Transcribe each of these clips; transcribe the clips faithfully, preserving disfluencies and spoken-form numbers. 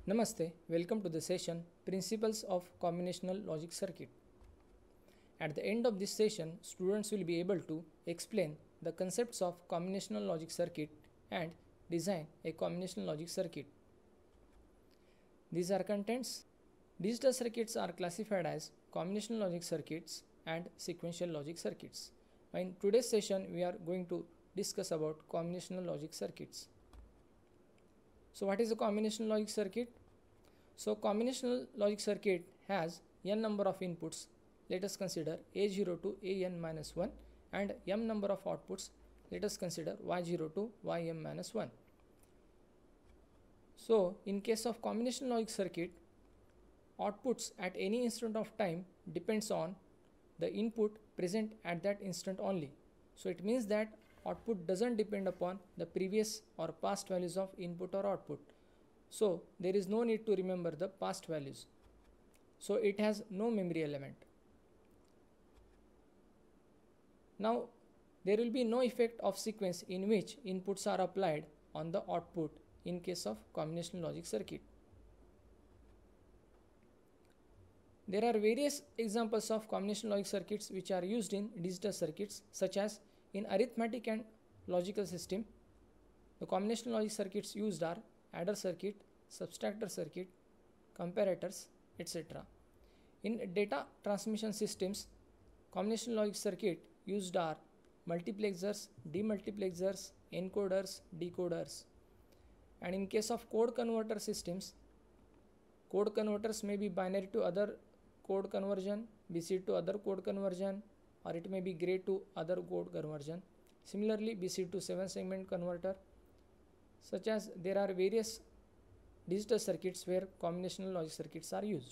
Namaste, welcome to the session Principles of Combinational Logic Circuit. At the end of this session, students will be able to explain the concepts of combinational logic circuit and design a combinational logic circuit. These are contents. Digital circuits are classified as combinational logic circuits and sequential logic circuits. In today's session, we are going to discuss about combinational logic circuits. So what is a combinational logic circuit? So combinational logic circuit has n number of inputs. Let us consider a zero to a n minus one and m number of outputs. Let us consider y zero to y m minus one. So in case of combinational logic circuit, outputs at any instant of time depends on the input present at that instant only. So it means that output doesn't depend upon the previous or past values of input or output. So there is no need to remember the past values. So it has no memory element. Now there will be no effect of sequence in which inputs are applied on the output in case of combinational logic circuit. There are various examples of combinational logic circuits which are used in digital circuits, such as in arithmetic and logical system. The combinational logic circuits used are adder circuit, subtractor circuit, comparators, et cetera. In data transmission systems, combinational logic circuit used are multiplexers, demultiplexers, encoders, decoders. And in case of code converter systems, code converters may be binary to other code conversion, B C D to other code conversion, or it may be gray to other code conversion. Similarly, B C D to seven segment converter. Such as there are various digital circuits where combinational logic circuits are used.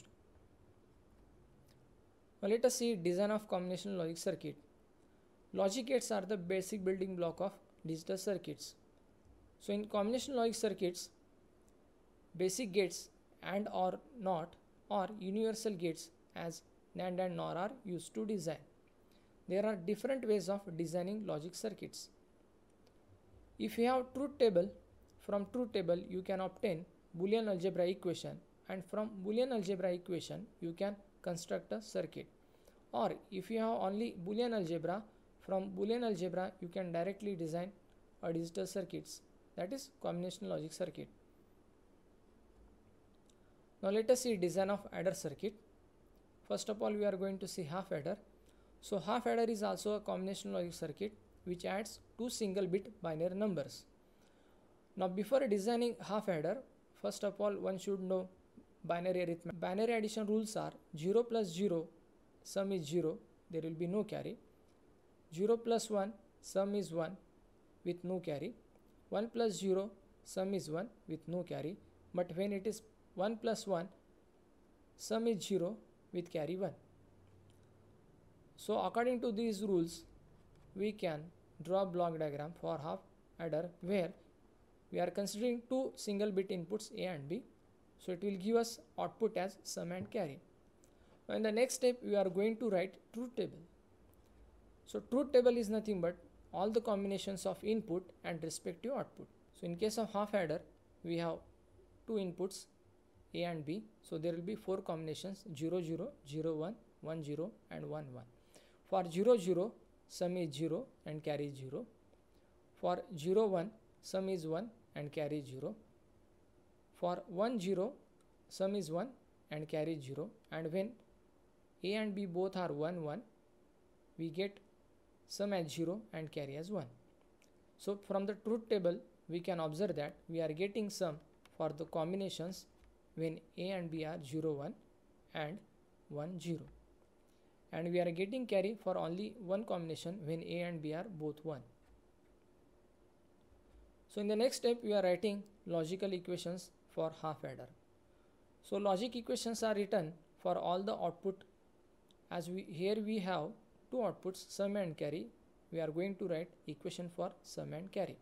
Now let us see design of combinational logic circuit. Logic gates are the basic building block of digital circuits. So in combinational logic circuits, basic gates and or not or universal gates as NAND and NOR are used to design. There are different ways of designing logic circuits. If you have truth table, from truth table you can obtain Boolean algebra equation, and from Boolean algebra equation you can construct a circuit. Or if you have only Boolean algebra, from Boolean algebra you can directly design a digital circuits, that is combinational logic circuit. Now let us see design of adder circuit. First of all, we are going to see half adder. So half adder is also a combinational logic circuit which adds two single bit binary numbers. Now before designing half adder, first of all one should know binary arithmetic. Binary addition rules are zero plus zero, sum is zero, there will be no carry. zero plus one, sum is one with no carry. one plus zero, sum is one with no carry. But when it is one plus one, sum is zero with carry one. So according to these rules, we can draw a block diagram for half adder where we are considering two single bit inputs A and B. So it will give us output as sum and carry. Now in the next step, we are going to write truth table. So truth table is nothing but all the combinations of input and respective output. So in case of half adder, we have two inputs A and B. So there will be four combinations zero zero, zero one, one zero and one one. For zero zero, sum is zero and carry is zero. For zero one, sum is one and carry is zero. For one zero, sum is one and carry is zero. And when A and B both are one one, we get sum as zero and carry as one. So from the truth table, we can observe that we are getting sum for the combinations when A and B are zero one and one zero. And we are getting carry for only one combination when A and B are both one. So in the next step, we are writing logical equations for half adder. So logic equations are written for all the output. As we here we have two outputs, sum and carry. We are going to write equation for sum and carry.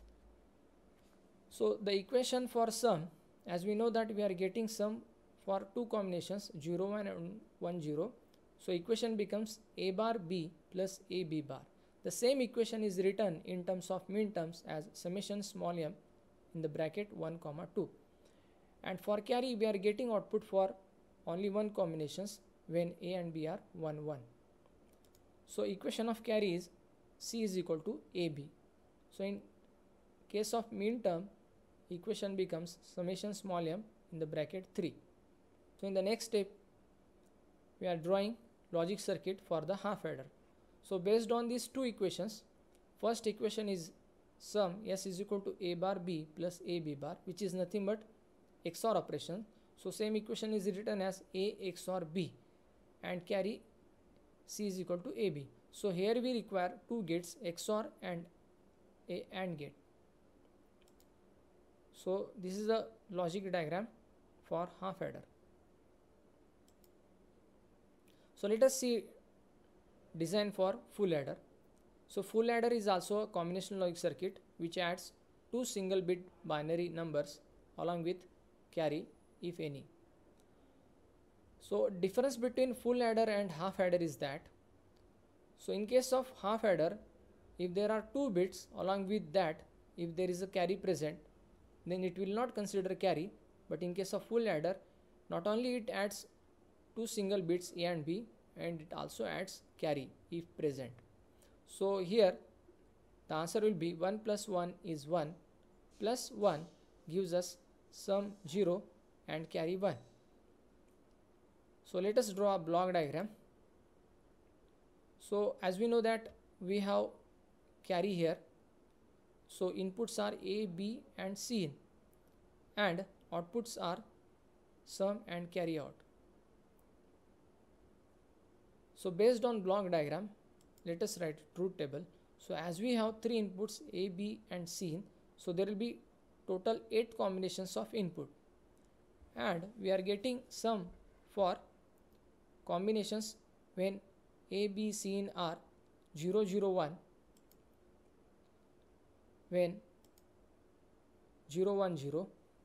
So the equation for sum, as we know that we are getting sum for two combinations zero one and one zero. So equation becomes A bar B plus A B bar. The same equation is written in terms of min terms as summation small m in the bracket one comma two. And for carry we are getting output for only one combinations when A and B are one one. So equation of carry is C is equal to A B. So in case of mean term, equation becomes summation small m in the bracket three. So in the next step we are drawing logic circuit for the half adder. So based on these two equations, first equation is sum S is equal to A bar B plus A B bar, which is nothing but X O R operation. So same equation is written as A X O R B, and carry C is equal to A B. So here we require two gates, X O R and a AND gate. So this is the logic diagram for half adder. So let us see design for full adder. So full adder is also a combinational logic circuit which adds two single bit binary numbers along with carry if any. So difference between full adder and half adder is that, so in case of half adder, if there are two bits, along with that if there is a carry present, then it will not consider carry. But in case of full adder, not only it adds two single bits A and B, and it also adds carry if present. So here the answer will be one plus one is one, plus one gives us sum zero and carry one. So let us draw a block diagram. So as we know that we have carry here, so inputs are A, B and C in, and outputs are sum and carry out. So based on block diagram, let us write truth table. So as we have three inputs A, B and C in, so there will be total eight combinations of input, and we are getting sum for combinations when A, B, C in are zero, zero, one, when zero, one, zero,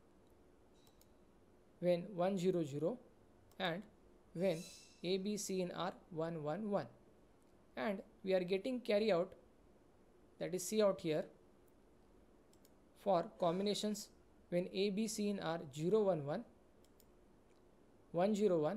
when one, zero, zero, and when A, B, C in are one, one, one. And we are getting carry out, that is C out here, for combinations when A, B, C in are zero, one, one, one, zero, one,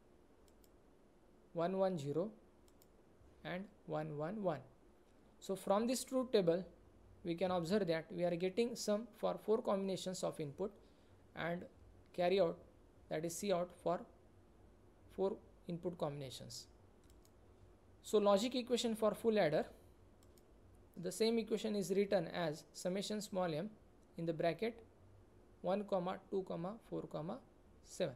one, one, zero and one, one, one. So from this truth table we can observe that we are getting sum for four combinations of input and carry out, that is C out, for four input combinations. So logic equation for full adder, the same equation is written as summation small m in the bracket one comma two comma four comma seven.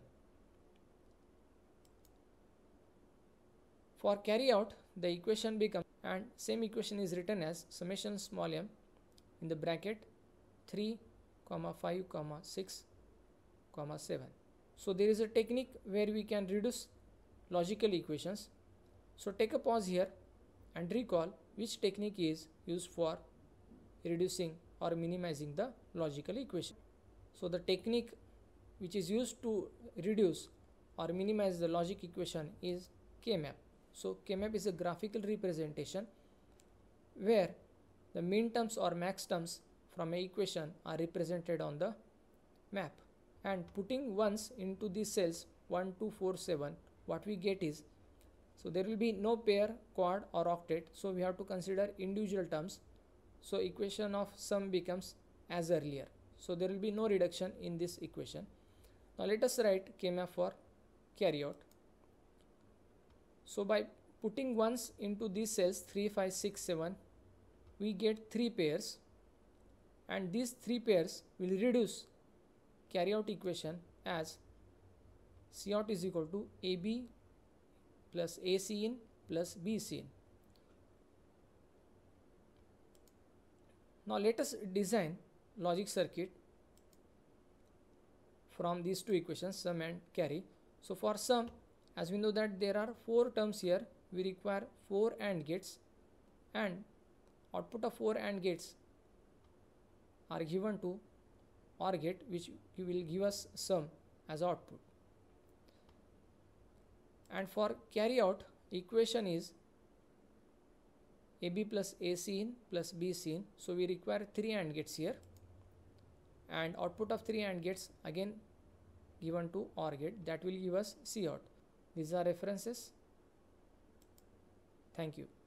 For carry out, the equation becomes, and same equation is written as summation small m in the bracket three comma five comma six comma seven. So there is a technique where we can reduce logical equations. So take a pause here and recall which technique is used for reducing or minimizing the logical equation. So the technique which is used to reduce or minimize the logic equation is K-map. So K-map is a graphical representation where the min terms or max terms from an equation are represented on the map, and putting ones into these cells one, two, four, seven, what we get is, so there will be no pair, quad or octet, so we have to consider individual terms. So equation of sum becomes as earlier, so there will be no reduction in this equation. Now let us write K-map for carry out. So by putting ones into these cells three, five, six, seven, we get three pairs, and these three pairs will reduce carry out equation as C out is equal to A B plus A C in plus B C in. Now let us design logic circuit from these two equations, sum and carry. So for sum, as we know that there are four terms here, we require four AND gates, and output of four AND gates are given to OR gate, which will give us sum as output. And for carry out, equation is A B plus A C in plus B C in, so we require three AND gates here, and output of three AND gates again given to OR gate, that will give us Cout. These are references. Thank you.